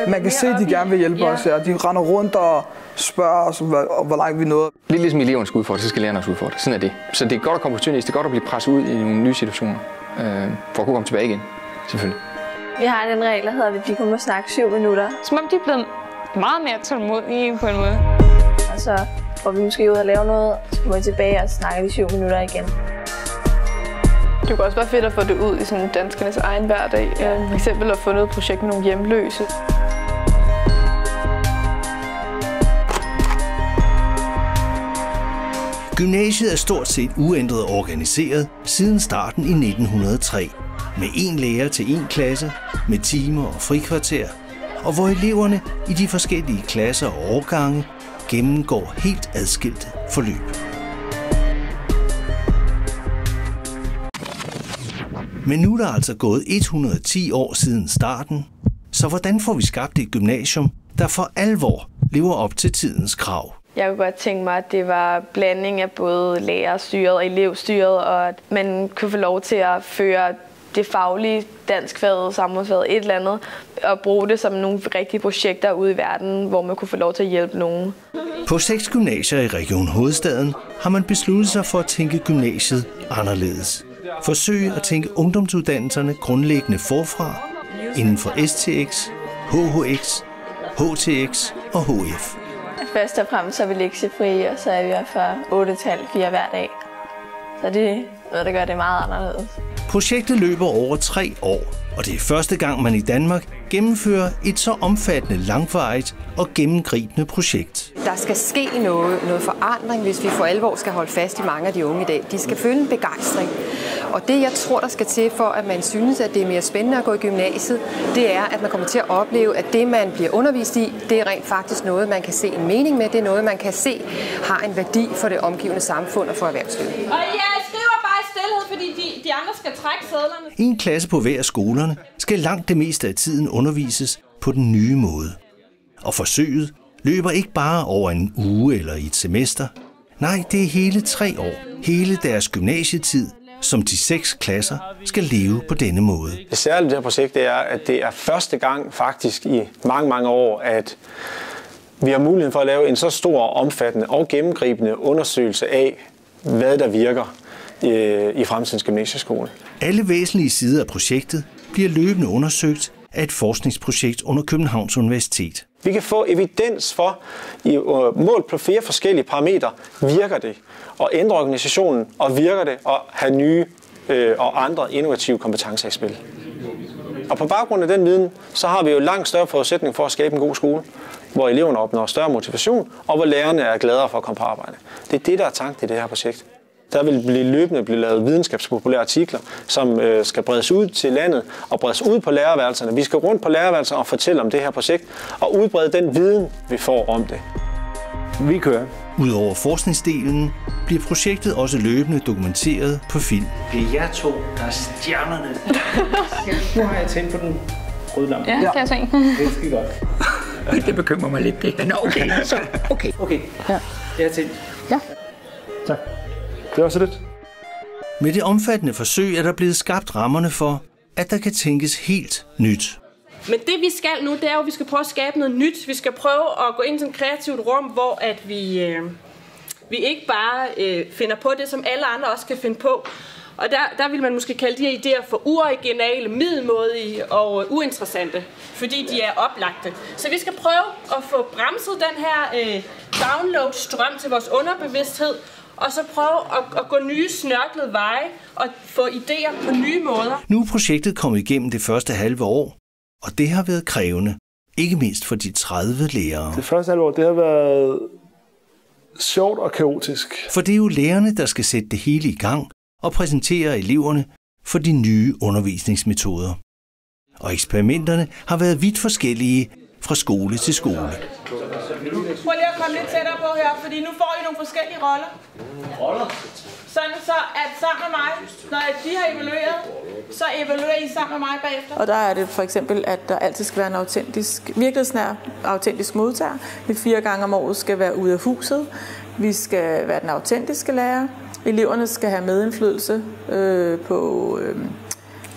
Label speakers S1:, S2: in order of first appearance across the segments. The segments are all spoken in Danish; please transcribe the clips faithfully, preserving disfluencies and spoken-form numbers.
S1: Man kan se, at de gerne vil hjælpe ja. os, ja. De render rundt og spørger os, hvor, hvor langt vi nåede.
S2: Lidt ligesom eleverne skal udfordre, så skal lærerne også udfordre. Sådan er det. Så det er godt at komme på turné, det er godt at blive presset ud i nogle nye situationer, øh, for at kunne komme tilbage igen, selvfølgelig.
S3: Vi har den regel, der hedder, at vi kun må snakke syv minutter.
S4: Som om de er blevet meget mere tålmodige på en måde.
S3: Og så får vi måske ud og lave noget, så kommer vi tilbage og snakker de syv minutter igen.
S5: Det kunne også være fedt at få det ud i sådan danskernes egen hverdag. For eksempel at få noget projekt med nogle hjemløse.
S6: Gymnasiet er stort set uændret organiseret siden starten i nitten hundrede og tre. Med én lærer til én klasse, med timer og frikvarter, og hvor eleverne i de forskellige klasser og årgange gennemgår helt adskilte forløb. Men nu er der altså gået et hundrede og ti år siden starten, så hvordan får vi skabt et gymnasium, der for alvor lever op til tidens krav?
S5: Jeg kunne godt tænke mig, at det var blanding af både lærerstyret og elevstyret, og at man kunne få lov til at føre det faglige, danskfaget, samfundsfaget, et eller andet, og bruge det som nogle rigtige projekter ude i verden, hvor man kunne få lov til at hjælpe nogen.
S6: På seks gymnasier i Region Hovedstaden har man besluttet sig for at tænke gymnasiet anderledes. Forsøge at tænke ungdomsuddannelserne grundlæggende forfra inden for S T X, H H X, H T X og H F.
S3: Først og fremmest så er vi lektiefri, og så er vi fra otte til halv fire hver dag. Så det er noget, der gør det meget anderledes.
S6: Projektet løber over tre år, og det er første gang, man i Danmark gennemfører et så omfattende, langvarigt og gennemgribende projekt.
S7: Der skal ske noget, noget forandring, hvis vi for alvor skal holde fast i mange af de unge i dag. De skal føle en begejstring. Og det, jeg tror, der skal til for, at man synes, at det er mere spændende at gå i gymnasiet, det er, at man kommer til at opleve, at det, man bliver undervist i, det er rent faktisk noget, man kan se en mening med. Det er noget, man kan se har en værdi for det omgivende samfund og for erhvervslivet.
S8: Og jeg skriver bare i stilhed, fordi de, de andre skal trække sædlerne.
S6: En klasse på hver af skolerne skal langt det meste af tiden undervises på den nye måde. Og forsøget løber ikke bare over en uge eller i et semester. Nej, det er hele tre år, hele deres gymnasietid, som de seks klasser skal leve på denne måde.
S9: Det særlige det her projekt er, at det er første gang faktisk i mange, mange år, at vi har muligheden for at lave en så stor, omfattende og gennemgribende undersøgelse af, hvad der virker i fremtidens gymnasieskole. Alle
S6: væsentlige sider af projektet bliver løbende undersøgt af et forskningsprojekt under Københavns Universitet.
S9: Vi kan få evidens for, i mål på flere forskellige parametre, virker det, og ændre organisationen, og virker det, og have nye øh, og andre innovative kompetencer i spil. Og på baggrund af den viden, så har vi jo langt større forudsætning for at skabe en god skole, hvor eleverne opnår større motivation, og hvor lærerne er gladere for at komme på arbejde. Det er det, der er tanken i det her projekt. Der vil blive løbende blive lavet videnskabspopulære artikler, som øh, skal bredes ud til landet og bredes ud på lærerværelserne. Vi skal rundt på lærerværelserne og fortælle om det her projekt og udbrede den viden, vi får om det.
S6: Vi kører. Udover forskningsdelen bliver projektet også løbende dokumenteret på film.
S10: Det er jer to, der er stjernerne. Nu har jeg tændt på den røde lampe.
S4: Ja, det kan jeg se.
S10: Det skal godt.
S11: Det bekymrer mig lidt, det. Nå, okay. Så, okay.
S10: Okay. Ja. Jeg er tændt.
S4: Ja.
S1: Tak. Det er også lidt.
S6: Med det omfattende forsøg er der blevet skabt rammerne for, at der kan tænkes helt nyt.
S8: Men det vi skal nu, det er jo, at vi skal prøve at skabe noget nyt. Vi skal prøve at gå ind i sådan et kreativt rum, hvor at vi, øh, vi ikke bare øh, finder på det, som alle andre også kan finde på. Og der, der vil man måske kalde de her idéer for uoriginale, middelmådige og øh, uinteressante, fordi de er oplagte. Så vi skal prøve at få bremset den her øh, download-strøm til vores underbevidsthed, og så prøve at, at gå nye snørklede veje og få idéer på nye måder.
S6: Nu er projektet kommet igennem det første halve år, og det har været krævende. Ikke mindst for de tredive lærere.
S1: Det første halve år, det har været sjovt og kaotisk.
S6: For det er jo lærerne, der skal sætte det hele i gang og præsentere eleverne for de nye undervisningsmetoder. Og eksperimenterne har været vidt forskellige fra skole til skole.
S8: Prøv lige at komme lidt tættere på her, fordi nu får I nogle forskellige roller.
S10: Roller?
S8: Sådan så, at sammen med mig, når de har evalueret, så evaluerer I sammen med mig bagefter.
S12: Og der er det for eksempel, at der altid skal være en autentisk, virkelighedsnær autentisk modtager. Vi fire gange om året skal være ude af huset. Vi skal være den autentiske lærer. Eleverne skal have medindflydelse øh, på, øh,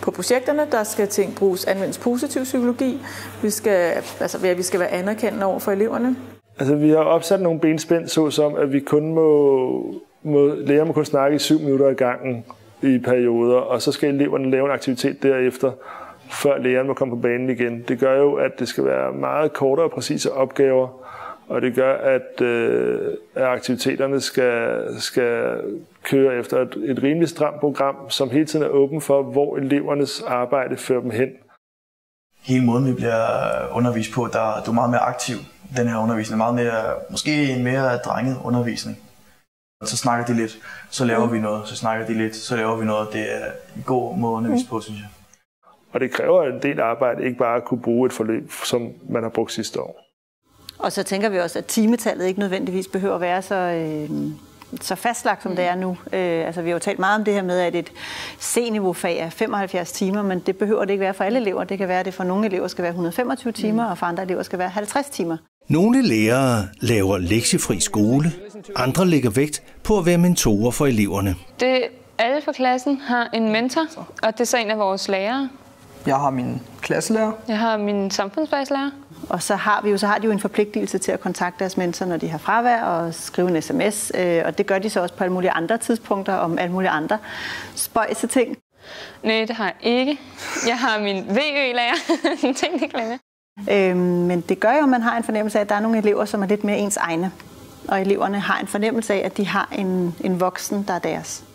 S12: på projekterne. Der skal ting bruges, anvendes positiv psykologi. Vi skal, altså, vi skal være anerkendende over for eleverne.
S13: Altså, vi har opsat nogle benspænd, såsom at vi kun må, må lærere må kun snakke i syv minutter ad gangen i perioder, og så skal eleverne lave en aktivitet derefter, før læreren må komme på banen igen. Det gør jo, at det skal være meget kortere og præcise opgaver, og det gør, at, øh, at aktiviteterne skal, skal køre efter et, et rimelig stramt program, som hele tiden er åben for, hvor elevernes arbejde fører dem hen.
S14: Hele måden, vi bliver undervist på, der, der er meget mere aktiv. Den her undervisning er meget mere, måske en mere drenget undervisning. Så snakker de lidt, så laver vi noget, så snakker de lidt, så laver vi noget. Det er en god måde at undervise på, synes jeg.
S13: Og det kræver en del arbejde, ikke bare at kunne bruge et forløb, som man har brugt sidste år.
S15: Og så tænker vi også, at timetallet ikke nødvendigvis behøver at være så, øh, så fastlagt, som mm. det er nu. Øh, altså, vi har jo talt meget om det her med, at et C-niveau-fag er femoghalvfjerds timer, men det behøver det ikke være for alle elever. Det kan være, at det for nogle elever skal være et hundrede og femogtyve timer, mm. og for andre elever skal være halvtreds timer.
S6: Nogle lærere laver lektiefri skole, andre lægger vægt på at være mentorer for eleverne.
S4: Det, alle fra klassen har en mentor, og det er så en af vores lærere.
S1: Jeg har min klasselærer.
S4: Jeg har min samfundsfagslærer.
S15: Og så har, vi jo, så har de jo en forpligtelse til at kontakte deres mentor, når de har fravær, og skrive en sms. Øh, og det gør de så også på alle mulige andre tidspunkter, om alle mulige andre spøjse ting.
S4: Nej, det har jeg ikke. Jeg har min V Ø-lærer. En ting, det glemmer.
S15: Øh, men det gør jo, at man har en fornemmelse af, at der er nogle elever, som er lidt mere ens egne. Og eleverne har en fornemmelse af, at de har en, en voksen, der er deres.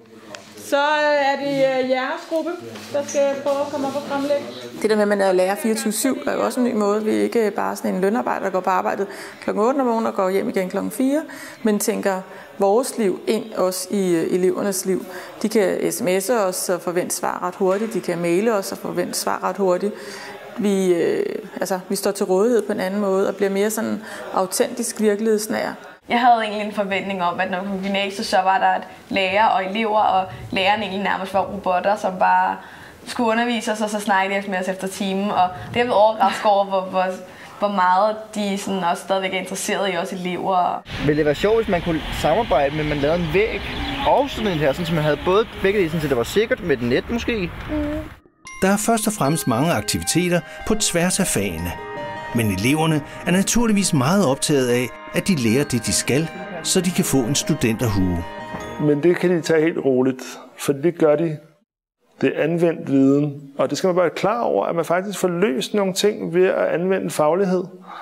S12: Så er det jeres gruppe, der skal prøve at komme op og fremlægge. Det der med, at man er lærer fireogtyve syv, er jo også en ny måde. Vi er ikke bare sådan en lønarbejder, der går på arbejdet klokken otte om morgenen og går hjem igen klokken fire, men tænker vores liv ind også i elevernes liv. De kan sms'e os og forvente svar ret hurtigt. De kan maile os og forvente svar ret hurtigt. Vi, øh, altså, vi står til rådighed på en anden måde og bliver mere sådan autentisk virkelighedsnær.
S5: Jeg havde egentlig en forventning om, at når vi kom i gymnasiet, så var der et lærer og elever, og læreren egentlig nærmest var robotter, som bare skulle undervise os, og så snakkede de med os efter timen. Og det er blevet overrasket over, hvor, hvor, hvor meget de sådan også stadigvæk er interesseret i os elever.
S16: Ville det være sjovt, hvis man kunne samarbejde med, at man lavede en væg og sådan en her, så man havde både begge dele, så det var sikkert med et net måske? Mm.
S6: Der er først og fremmest mange aktiviteter på tværs af fagene. Men eleverne er naturligvis meget optaget af, at de lærer det, de skal, så de kan få en studenterhue.
S13: Men det kan de tage helt roligt, for det gør de. Det er anvendt viden, og det skal man bare være klar over, at man faktisk får løst nogle ting ved at anvende faglighed.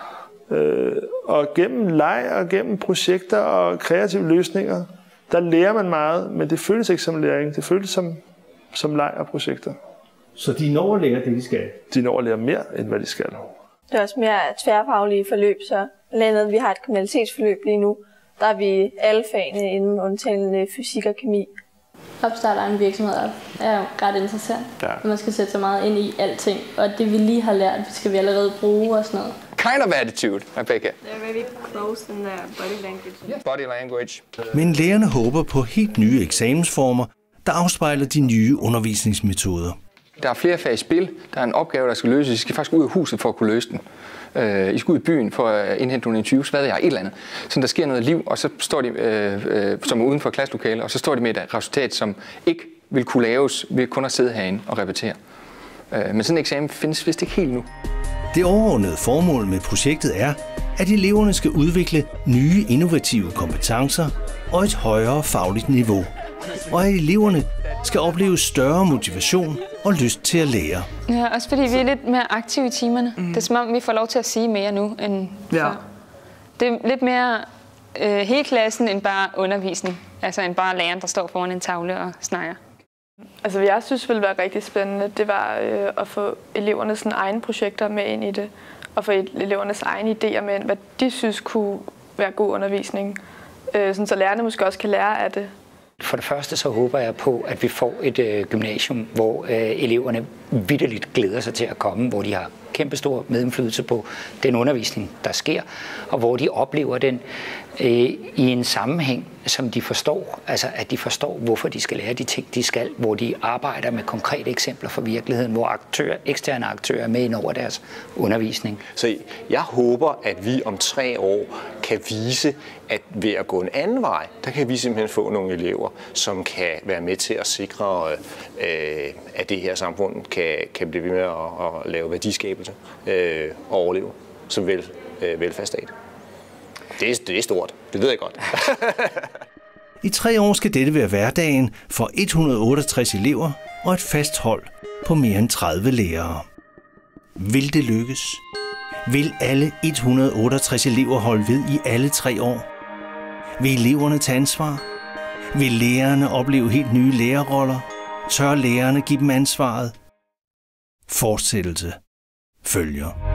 S13: Øh, og gennem leg og gennem projekter og kreative løsninger, der lærer man meget, men det føles ikke som læring, det føles som, som leg og projekter.
S10: Så de når at lære det, de skal?
S13: De når at lære mere, end hvad de skal.
S3: Det er også mere tværfaglige forløb, så blandt andet vi har et kriminalitetsforløb lige nu. Der er vi alle fagene inden undtagen fysik og kemi.
S17: Opstarte en virksomhed er jo ret interessant. Ja. Man skal sætte sig meget ind i alting, og det vi lige har lært, skal vi allerede bruge og sådan noget.
S2: Kind of attitude, Rebecca.
S3: They're very close in their body language.
S2: Yeah. Body language.
S6: Men lærerne håber på helt nye eksamensformer, der afspejler de nye undervisningsmetoder.
S2: Der er flere fag i spil. Der er en opgave, der skal løses. I skal faktisk ud af huset for at kunne løse den. I skal ud i byen for at indhente nogle interviews, hvad ved jeg, et eller andet. Så der sker noget liv, og så står de, øh, øh, som er uden for klasselokalet, og så står de med et resultat, som ikke vil kunne laves ved kun at sidde herinde og repetere. Øh, men sådan en eksamen findes vist ikke helt nu.
S6: Det overordnede formål med projektet er, at eleverne skal udvikle nye innovative kompetencer og et højere fagligt niveau. Og at eleverne skal opleve større motivation og lyst til at lære.
S4: Ja, også fordi vi er lidt mere aktive i timerne. Mm. Det er som om, vi får lov til at sige mere nu end
S1: ja.
S4: før. Det er lidt mere øh, hele klassen end bare undervisning. Altså end bare læreren, der står foran en tavle og snakker.
S5: Altså, hvad jeg synes ville være rigtig spændende, det var øh, at få elevernes sådan, egne projekter med ind i det. Og få elevernes egne idéer med ind, hvad de synes kunne være god undervisning. Øh, sådan, så lærerne måske også kan lære af det.
S11: For det første så håber jeg på, at vi får et øh, gymnasium, hvor øh, eleverne vitterligt glæder sig til at komme, hvor de har kæmpestor medindflydelse på den undervisning, der sker, og hvor de oplever den øh, i en sammenhæng, som de forstår. Altså at de forstår, hvorfor de skal lære de ting, de skal, hvor de arbejder med konkrete eksempler fra virkeligheden, hvor aktører, eksterne aktører er med ind over deres undervisning.
S18: Så jeg håber, at vi om tre år kan vise, at ved at gå en anden vej, der kan vi simpelthen få nogle elever, som kan være med til at sikre, øh, at det her samfund kan, kan blive ved med at, at lave værdiskabelse øh, og overleve som vel, øh, velfærdsstat. Det er, det er stort, det ved jeg godt.
S6: I tre år skal dette være hverdagen for et hundrede og otteogtres elever og et fast hold på mere end tredive lærere. Vil det lykkes? Vil alle et hundrede og otteogtres elever holde ved i alle tre år? Vil eleverne tage ansvar? Vil lærerne opleve helt nye lærerroller? Tør lærerne give dem ansvaret? Fortsættelse følger.